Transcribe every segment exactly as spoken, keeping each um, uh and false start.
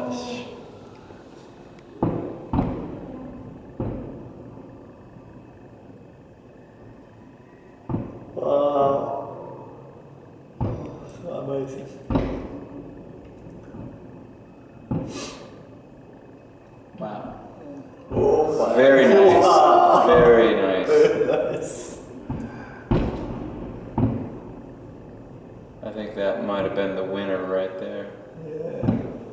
gosh. Wow. So amazing. Wow. Oh my Very nice. Wow. Very nice. Very nice. I think that might have been the winner right there. Yeah.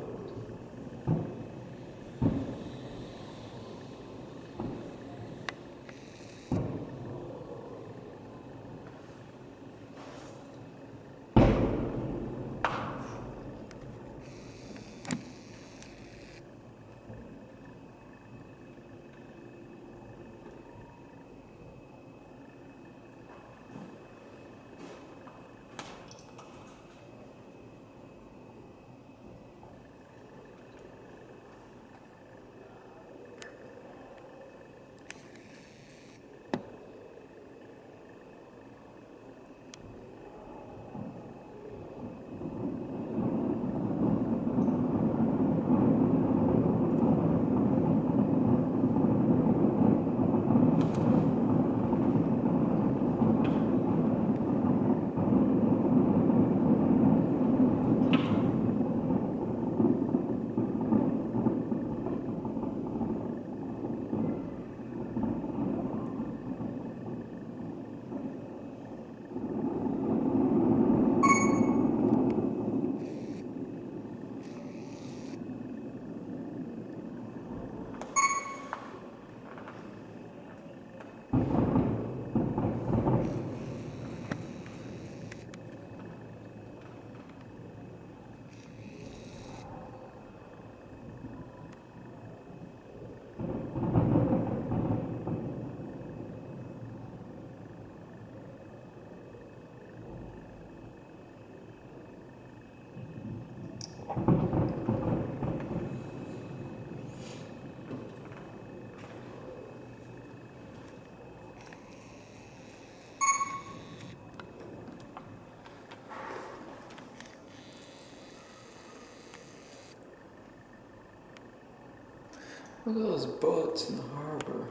Look at those boats in the harbor.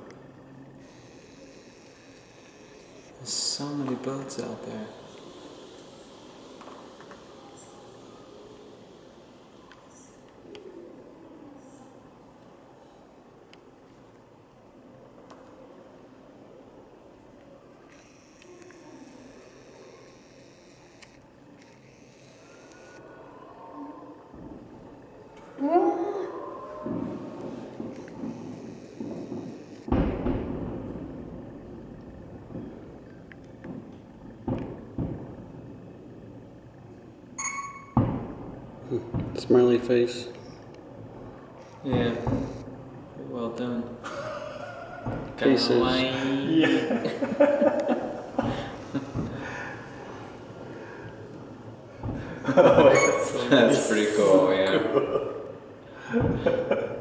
There's so many boats out there. Smiley face. Yeah. Well done. Faces. Yeah. Oh, that's so That's nice. pretty cool, yeah. Cool.